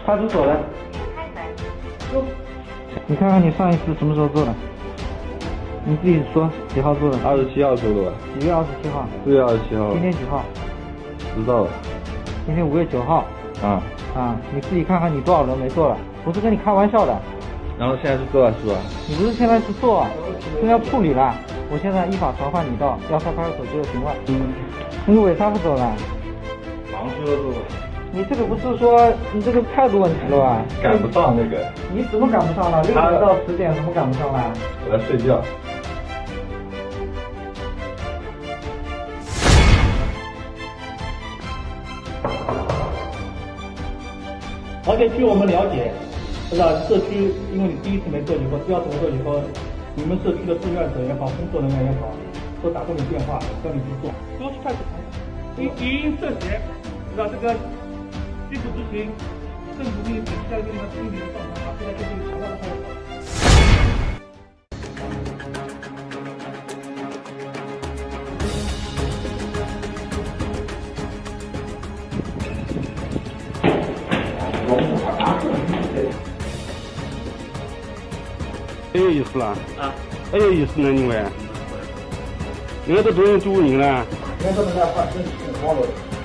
派出所的。哟，你看看你上一次什么时候做的？你自己说几号做的 ？27号做的吧？ 几月27号 ？4月27号。 今天几号？ 知道了。 今天5月9号。你自己看看你多少人没做了，不是跟你开玩笑的。 然后现在是做了是吧？ 你不是现在是做，正要处理了。我现在依法传唤你到143派出所就行了。你为啥不走了？ 忙去了做。 你这个不是说你这个态度问题了吧？ 赶不上那个。 你怎么赶不上了？6点到10点怎么赶不上了？ 我在睡觉。 而且据我们了解，社区因为你第一次没做以后，第二次没做以后，你们社区的志愿者也好，工作人员也好，都打过你电话叫你去做，多去派出所。因涉嫌，这个拒不执行政府命令底下的这个心理的状态，现在就被传到了派出所。 还有意思啦？还有意思呢？因为都不用租人了。 人家都能在换，真是挺好的。